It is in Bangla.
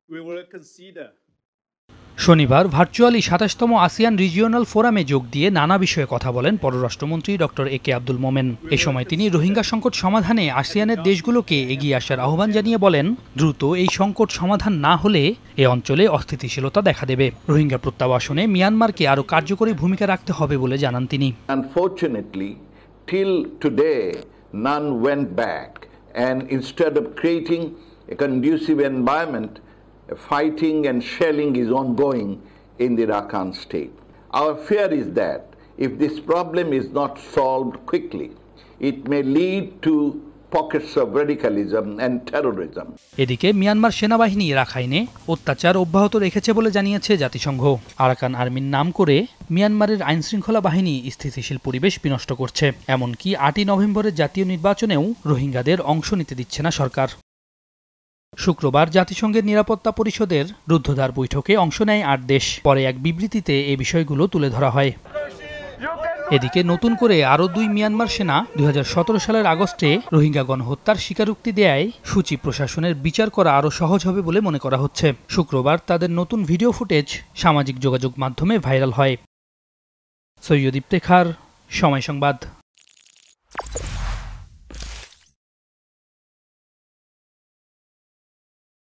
we will consider. শনিবার ভার্চুয়ালি ২৭তম আসিয়ান রিজিওনাল ফোরামে যোগ দিয়ে নানা বিষয়ে কথা বলেন পররাষ্ট্রমন্ত্রী ডক্টর একে আব্দুল মোমেন। এ সময় তিনি রোহিঙ্গা সংকট সমাধানে আসিয়ানের দেশগুলোকে এগিয়ে আসার আহ্বান জানিয়ে বলেন, দ্রুত এই সংকট সমাধান না হলে এ অঞ্চলে অস্থিতিশীলতা দেখা দেবে। রোহিঙ্গা প্রত্যাবাসনে মিয়ানমারকে আরও কার্যকরী ভূমিকা রাখতে হবে বলে জানান তিনি। Unfortunately, till today, none went back, and instead of creating a conducive environment, fighting and shelling is ongoing in the Rakhine state. Our fear is that if this problem is not solved quickly, it may lead to pockets of radicalism and terrorism. এদিকে মিয়ানমার সেনাবাহিনী রাখাইনে অত্যাচার অব্যাহত রেখেছে বলে জানিয়েছে জাতিসংঘ। আরাকান আর্মির নাম করে মিয়ানমারের আইনশৃঙ্খলা বাহিনী স্থিতিশীল পরিবেশ বিনষ্ট করছে। এমনকি ৮ই নভেম্বরের জাতীয় নির্বাচনেও রোহিঙ্গাদের অংশ নিতে দিচ্ছে না সরকার। শুক্রবার জাতিসংঘের নিরাপত্তা পরিষদের রুদ্ধদ্বার বৈঠকে অংশ নেয় ৮ দেশ। পরে এক বিবৃতিতে এ বিষয়গুলো তুলে ধরা হয়। এদিকে নতুন করে আরও ২ মিয়ানমার সেনা ২০১৭ সালের আগস্টে রোহিঙ্গা গণহত্যার স্বীকারোক্তি দেয় সূচি প্রশাসনের বিচার করা আরও সহজ হবে বলে মনে করা হচ্ছে। শুক্রবার তাদের নতুন ভিডিও ফুটেজ সামাজিক যোগাযোগ মাধ্যমে ভাইরাল হয়। সৈয়দ ইফতেখার, সময় সংবাদ।